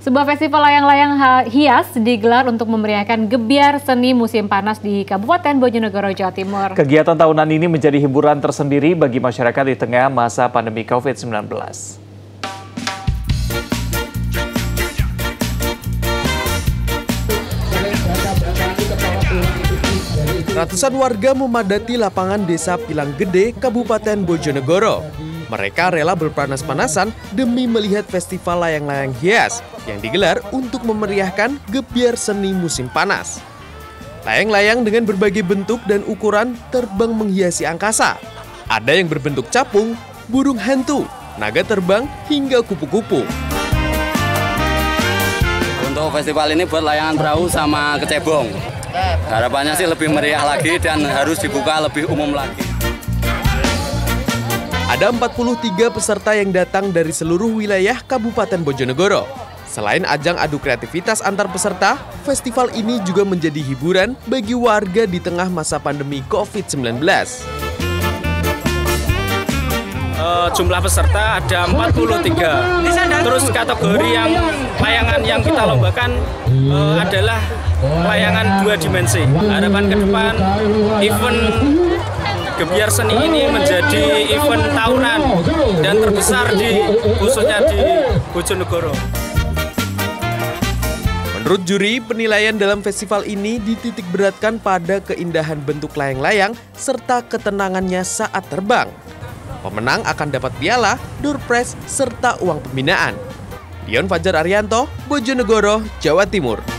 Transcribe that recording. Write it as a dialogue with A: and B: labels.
A: Sebuah festival layang-layang hias digelar untuk memeriahkan gebyar seni musim panas di Kabupaten Bojonegoro, Jawa Timur.
B: Kegiatan tahunan ini menjadi hiburan tersendiri bagi masyarakat di tengah masa pandemi COVID-19.
C: Ratusan warga memadati lapangan Desa Pilang Gede, Kabupaten Bojonegoro. Mereka rela berpanas-panasan demi melihat festival layang-layang hias yang digelar untuk memeriahkan gebyar seni musim panas. Layang-layang dengan berbagai bentuk dan ukuran terbang menghiasi angkasa. Ada yang berbentuk capung, burung hantu, naga terbang, hingga kupu-kupu.
D: Untuk festival ini buat layangan perahu sama kecebong. Harapannya sih lebih meriah lagi dan harus dibuka lebih umum lagi.
C: Ada 43 peserta yang datang dari seluruh wilayah Kabupaten Bojonegoro. Selain ajang adu kreativitas antar peserta, festival ini juga menjadi hiburan bagi warga di tengah masa pandemi COVID-19.
E: Jumlah peserta ada 43. Terus kategori yang layangan yang kita lombakan adalah layangan 2 dimensi. Harapan ke depan event gebyar seni ini menjadi event tahunan dan terbesar khususnya di Bojonegoro.
C: Menurut juri, penilaian dalam festival ini dititik beratkan pada keindahan bentuk layang-layang serta ketenangannya saat terbang. Pemenang akan dapat piala, door prize, serta uang pembinaan. Dion Fajar Arianto, Bojonegoro, Jawa Timur.